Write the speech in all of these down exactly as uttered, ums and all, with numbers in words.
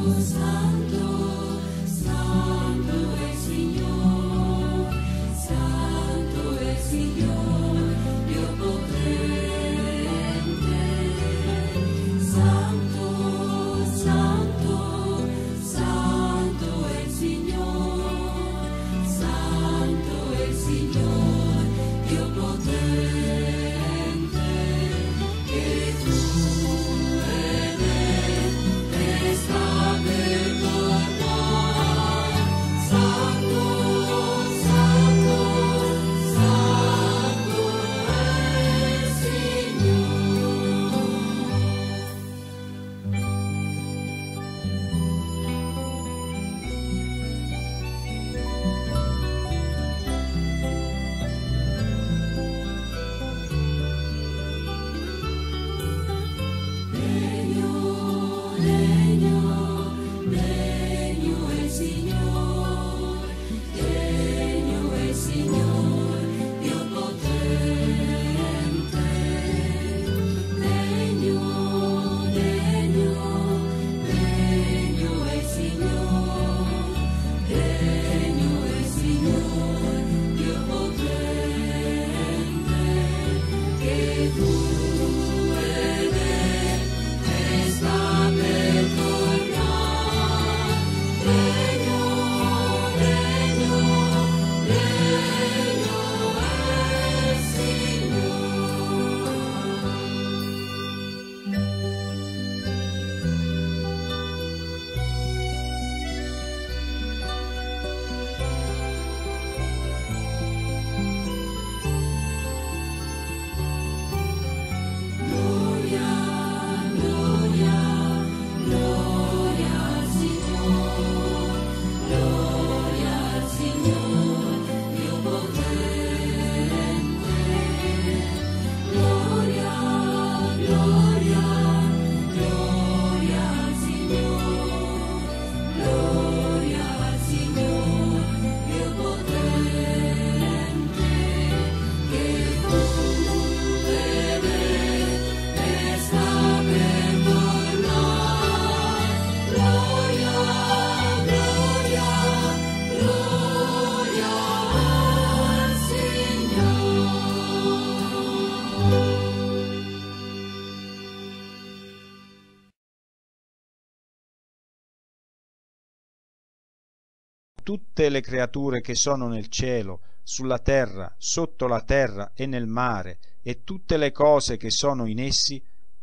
tutte le creature che sono nel cielo, sulla terra, sotto la terra e nel mare, e tutte le cose che sono in essi,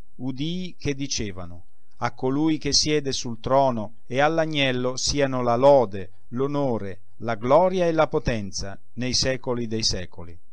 udii che dicevano: a colui che siede sul trono e all'agnello siano la lode, l'onore, la gloria e la potenza nei secoli dei secoli.